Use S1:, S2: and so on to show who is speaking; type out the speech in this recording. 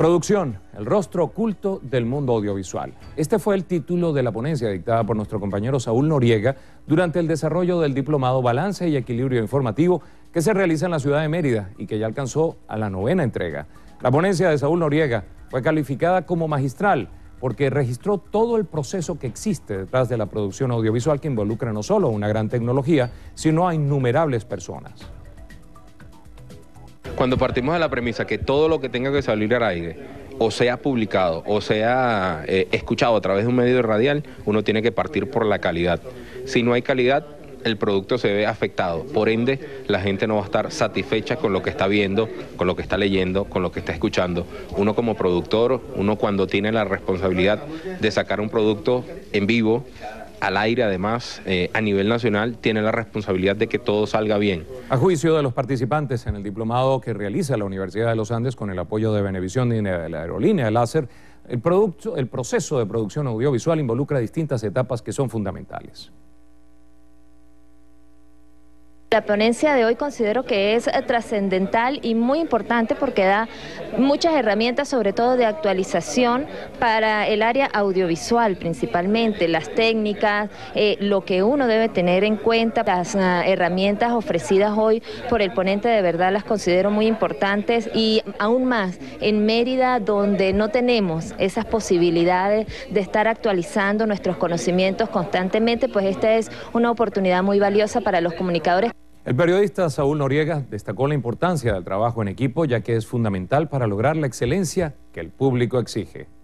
S1: Producción, el rostro oculto del mundo audiovisual. Este fue el título de la ponencia dictada por nuestro compañero Saúl Noriega durante el desarrollo del diplomado Balance y Equilibrio Informativo que se realiza en la ciudad de Mérida y que ya alcanzó a la 9ª entrega. La ponencia de Saúl Noriega fue calificada como magistral porque registró todo el proceso que existe detrás de la producción audiovisual que involucra no solo una gran tecnología, sino a innumerables personas.
S2: Cuando partimos de la premisa que todo lo que tenga que salir al aire, o sea publicado, o sea escuchado a través de un medio radial, uno tiene que partir por la calidad. Si no hay calidad, el producto se ve afectado. Por ende, la gente no va a estar satisfecha con lo que está viendo, con lo que está leyendo, con lo que está escuchando. Uno como productor, uno cuando tiene la responsabilidad de sacar un producto en vivo, al aire además, a nivel nacional, tiene la responsabilidad de que todo salga bien.
S1: A juicio de los participantes en el diplomado que realiza la Universidad de los Andes con el apoyo de Venevisión y de la aerolínea Láser, el proceso de producción audiovisual involucra distintas etapas que son fundamentales.
S3: La ponencia de hoy considero que es trascendental y muy importante porque da muchas herramientas, sobre todo de actualización para el área audiovisual principalmente, las técnicas, lo que uno debe tener en cuenta. Las herramientas ofrecidas hoy por el ponente de verdad las considero muy importantes y aún más en Mérida, donde no tenemos esas posibilidades de estar actualizando nuestros conocimientos constantemente, pues esta es una oportunidad muy valiosa para los comunicadores.
S1: El periodista Saúl Noriega destacó la importancia del trabajo en equipo, ya que es fundamental para lograr la excelencia que el público exige.